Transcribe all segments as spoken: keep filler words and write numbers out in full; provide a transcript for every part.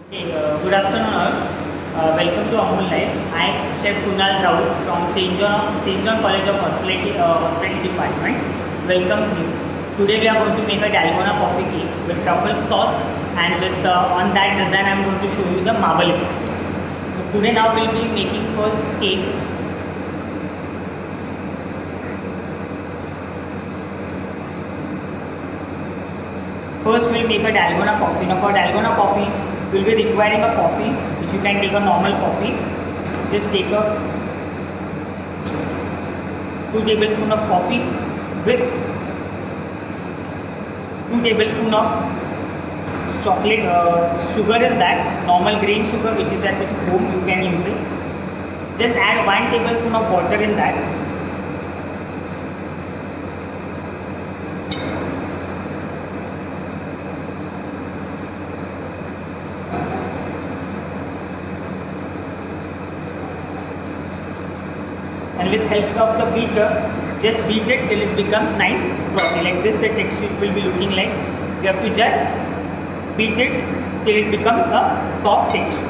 Okay, uh, good afternoon all. Uh, welcome to Amul Life. I am Chef Kunal Raut from Saint John, Saint John College of Hospitality, uh, Hospitality Department. Welcome you. Today we are going to make a dalgona coffee cake with truffle sauce, and with uh, on that design I am going to show you the marble effect. So today now we will be making first cake. First we will make a dalgona coffee. Now for dalgona coffee we will be requiring a coffee, which you can take a normal coffee. Just take a two tablespoons of coffee with two tablespoons of chocolate uh, sugar in that, normal grain sugar which is at home, you can use it. Just add one tablespoon of water in that. And with help of the beater, just beat it till it becomes nice frothy. Like this the texture will be looking like. You have to just beat it till it becomes a soft texture.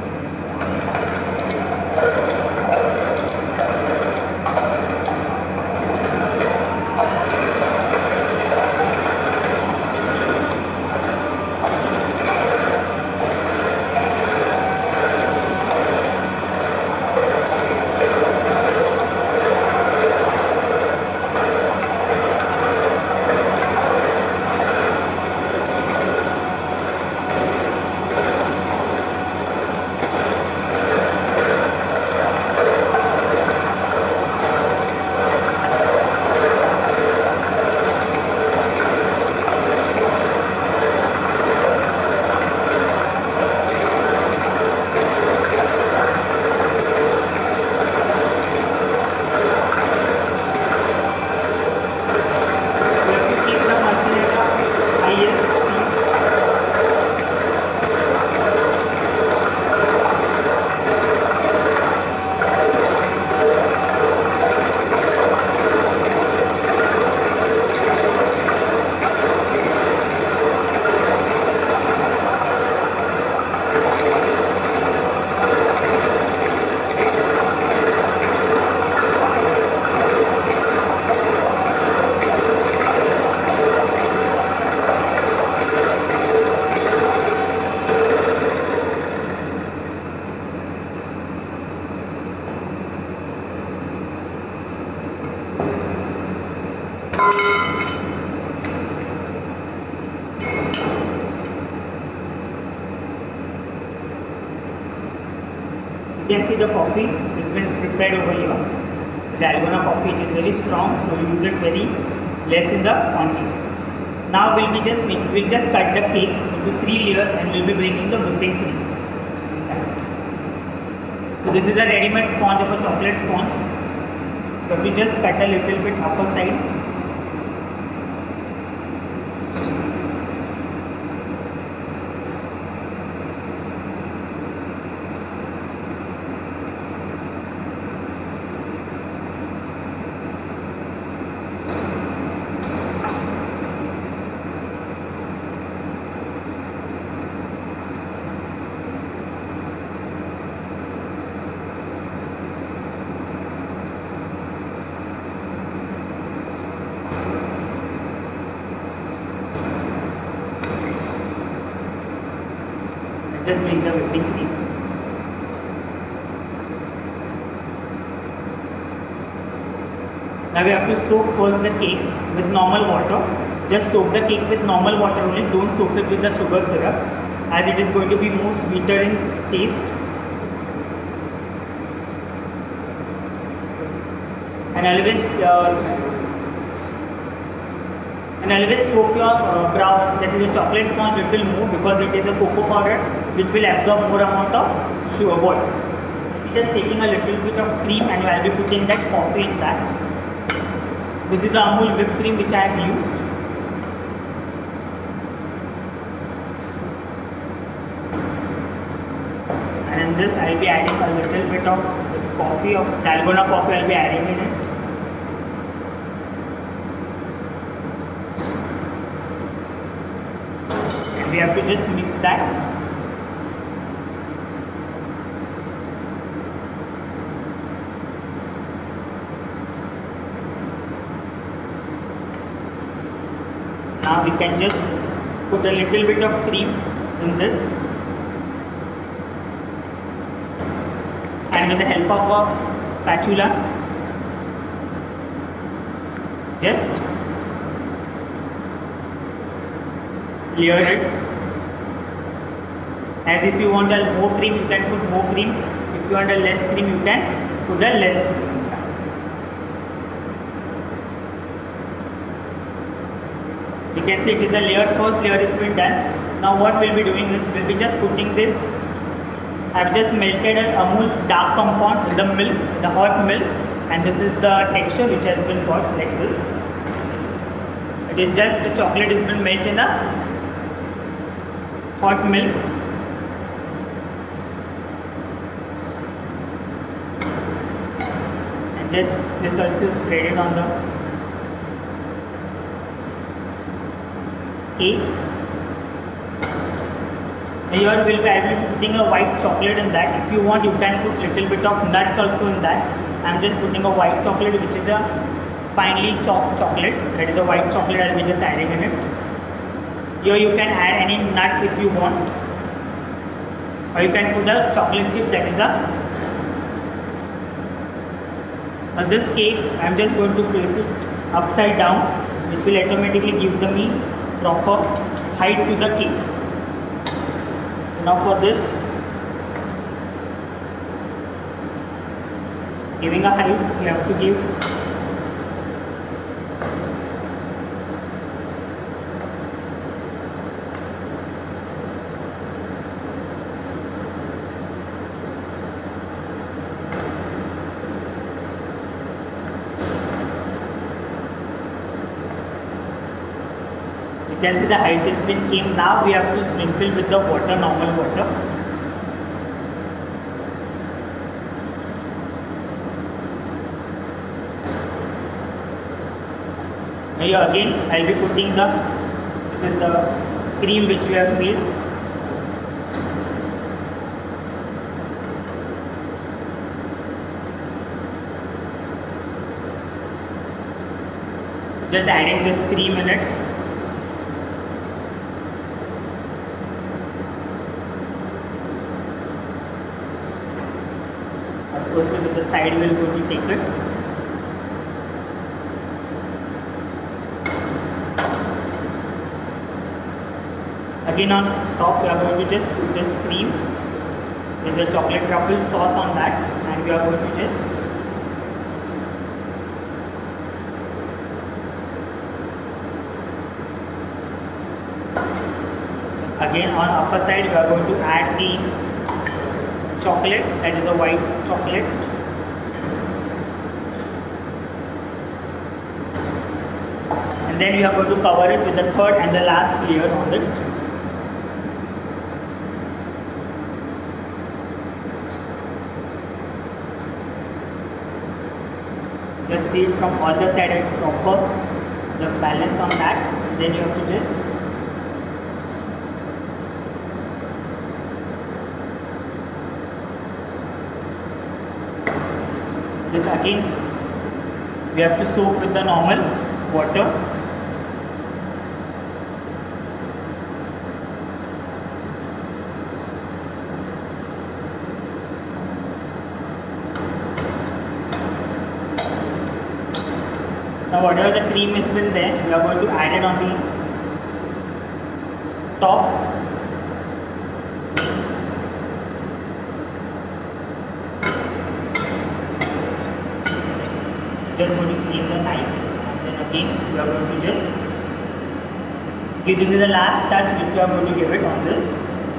You can see the coffee has been prepared over here. The dalgona coffee, it is very strong, so use it very less in the quantity. Now we'll be just make, we'll just cut the cake into three layers and we'll be bringing the whipping cream. So this is a ready-made sponge of a chocolate sponge. So we just cut a little bit upper side. Just make the whipping cream. Now we have to soak first the cake with normal water. Just soak the cake with normal water only. Don't soak it with the sugar syrup, as it is going to be more sweeter in taste. And always uh, and always soak your uh, brown, that is a chocolate sponge, little more, because it is a cocoa powder which will absorb more amount of sugar water. Just taking a little bit of cream and I will be putting that coffee in that. This is the Amul whipped cream which I have used. And in this I will be adding a little bit of this coffee, of dalgona coffee I will be adding in it. we have to just mix that. Now we can just put a little bit of cream in this, and with the help of a spatula, just layer it. As if you want a more cream, you can put more cream. If you want a less cream, you can put a less cream. You can see it is a layer. First layer is been done. Now what we'll be doing is we'll be just putting this. I've just melted an Amul dark compound in the milk, the hot milk, and this is the texture which has been got like this. It is just the chocolate has been melted in the hot milk. And just this also is spreaded on the cake. Here will be I will be putting a white chocolate in that. If you want, you can put little bit of nuts also in that. I am just putting a white chocolate, which is a finely chopped chocolate. That is a white chocolate I will be just adding in it. Here you can add any nuts if you want, or you can put a chocolate chip. That is a. Now this cake, I am just going to place it upside down, which will automatically give the me proper height to the cake. Now for this, giving a height, you have to give you can see the height has been came. Now we have to sprinkle with the water, normal water. Now here again I will be putting the, this is the cream which we have made. Just adding this cream in it. With the side we will go to take it. Again on top we are going to just put this cream. There is a chocolate truffle sauce on that, and we are going to just again on upper side we are going to add the chocolate, that is a white chocolate. And then we are going to cover it with the third and the last layer on it. Just see it from all the sides, it's proper, the balance on that. Then you have to just this again we have to soak with the normal water. Now whatever the cream has been there, we are going to add it on the top. Just going to clean the knife, and then again we are going to just give, this is the last touch which we are going to give it on this.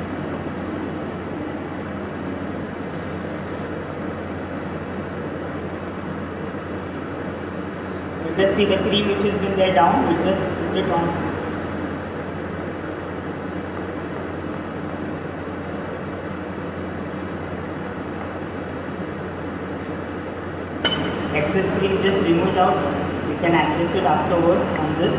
You just see the cream which has been there down, we just put it on. Excess cream, just remove it out. You can adjust it afterwards on this.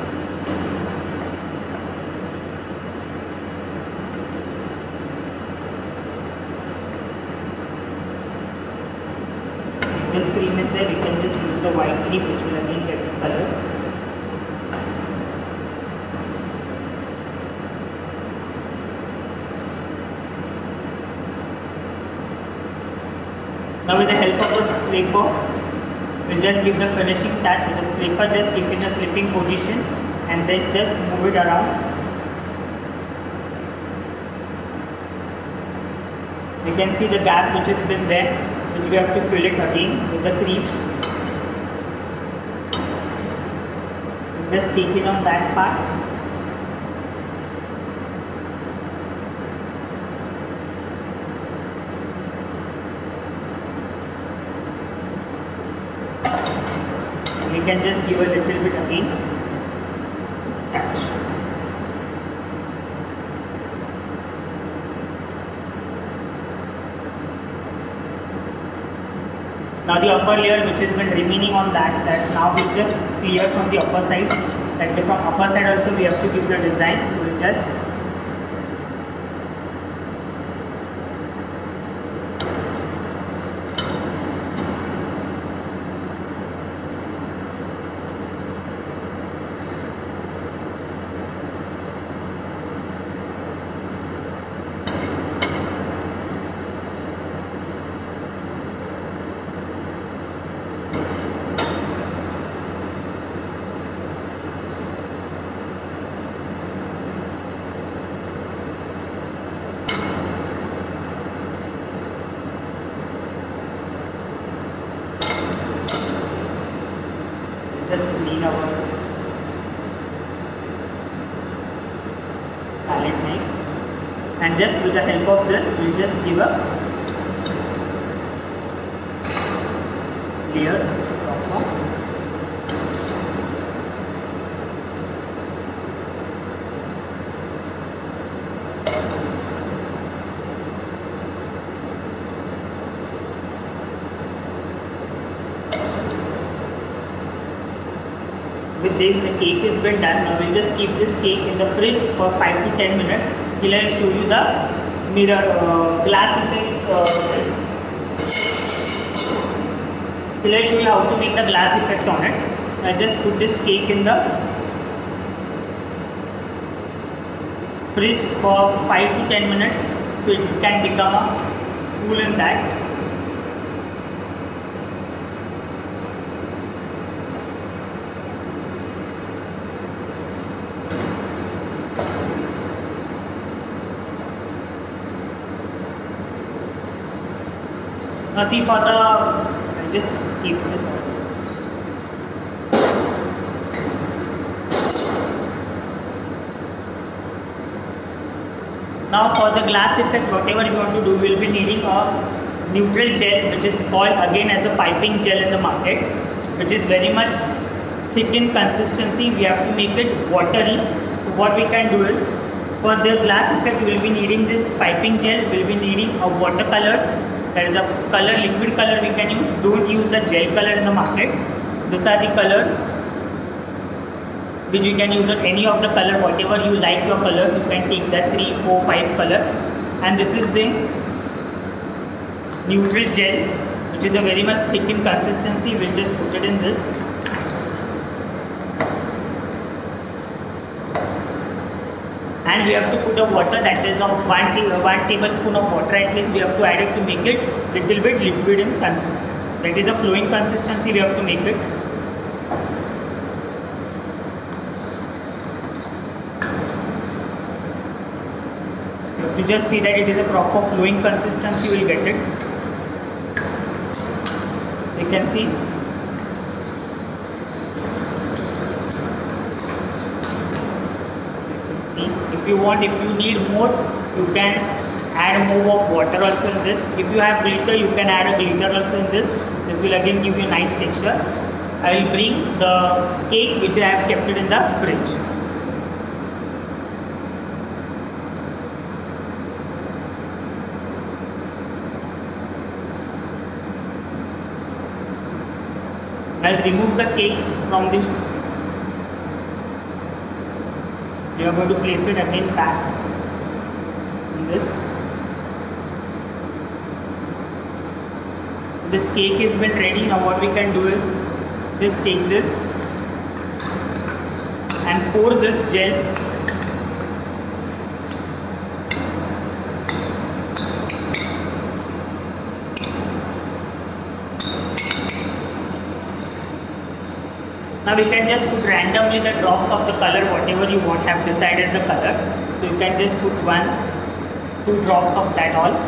If this cream is there, we can just use the white cream which will again get the color. Now with the help of a scraper, we'll just give the finishing touch with the scraper, just keep in a slipping position and then just move it around. You can see the gap which has been there, which we have to fill it again with the cream. Just take it on that part. And we can just give a little bit again. Touch. Now the upper layer which has been remaining on that, that now we just clear from the upper side. That from upper side also we have to give the design. So we just just clean our palette knife, and just with the help of this we will just give a layer proper. With this, the cake has been done. Now we'll just keep this cake in the fridge for five to ten minutes till I'll show you the mirror uh, glass effect. Uh, till I'll show you how to make the glass effect on it. I'll just put this cake in the fridge for five to ten minutes so it can become a cool in that. Now see, for the, I'll just keep this. Now for the glass effect, whatever you want to do, we will be needing a neutral gel, which is called again as a piping gel in the market, which is very much thick in consistency. We have to make it watery. So what we can do is, for the glass effect, we will be needing this piping gel, we will be needing a watercolors. There is a color, liquid color we can use. Don't use the gel color in the market. These are the colors which you can use on any of the color, whatever you like your colors. You can take that three, four, five color. And this is the neutral gel, which is a very much thick in consistency. We'll just put it in this. And we have to put a water, that is of one, one tablespoon of water at least we have to add it to make it little bit liquid in consistency. That is a flowing consistency we have to make it. So to just see that it is a proper flowing consistency, we will get it. You can see. If you want, if you need more, you can add more of water also in this. If you have glitter, you can add a glitter also in this. This will again give you a nice texture. I will bring the cake which I have kept it in the fridge. I'll remove the cake from this. We are going to place it again back in this. This cake has been ready. Now what we can do is just take this and pour this gel Now we can just put randomly the drops of the color, whatever you want, have decided the color. So you can just put one, two drops of that all.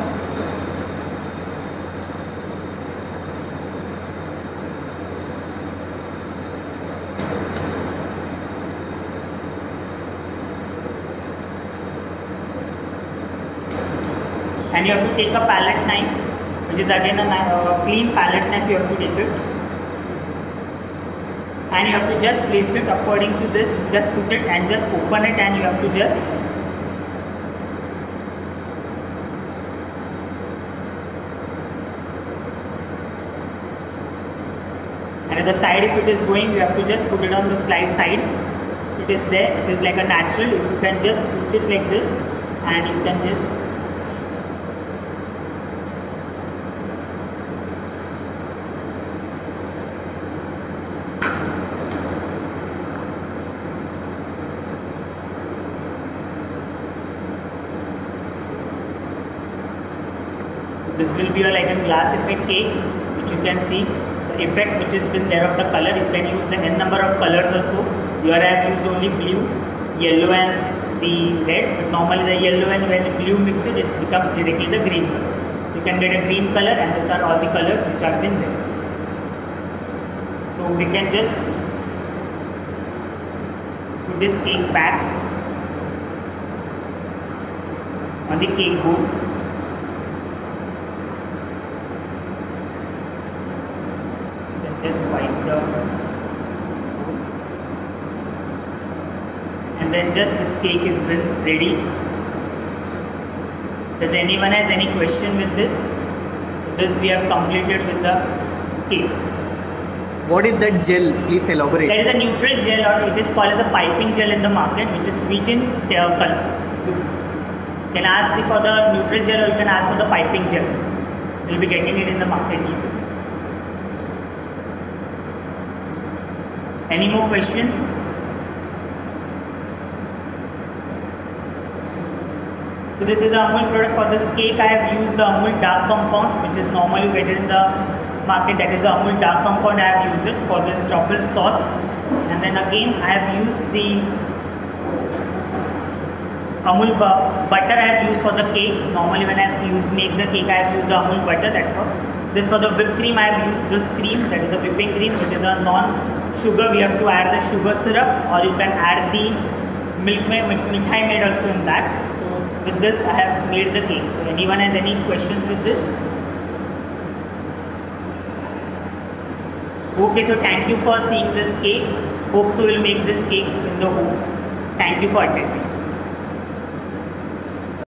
And you have to take a palette knife, which is again a uh, clean palette knife. You have to take it, and you have to just place it according to this. Just put it and just open it, and you have to just and at the side, if it is going, you have to just put it on the slide side. It is there. It is like a natural. You can just put it like this, and you can just this will be a, like a glass effect cake, which you can see the effect which has been there of the color. You can use the n number of colors also. Here I have used only blue, yellow and the red, but normally the yellow and when the blue mix it, it becomes directly the green color. You can get a green color, and these are all the colors which have been there. So we can just put this cake back on the cake board. Just wipe the and then just this cake is been ready. Does anyone has any question with this? So this we have completed with the cake. What is that gel? Please elaborate. That is a neutral gel, or it is called as a piping gel in the market, which is sweetened uh, color. You can ask for the neutral gel, or you can ask for the piping gel. You will be getting it in the market easily. Any more questions? So this is the Amul product. For this cake I have used the Amul dark compound, which is normally you get it in the market. That is the Amul dark compound. I have used it for this truffle sauce. And then again I have used the Amul butter I have used for the cake. Normally when I have used, make the cake I have used the Amul butter. That's all. This for the whipped cream I have used this cream. That is the whipping cream, which is a non sugar. We have to add the sugar syrup, or you can add the milk mithai made also in that. So with this I have made the cake. So anyone has any questions with this? Okay, so thank you for seeing this cake. Hope so we'll make this cake in the home. Thank you for attending.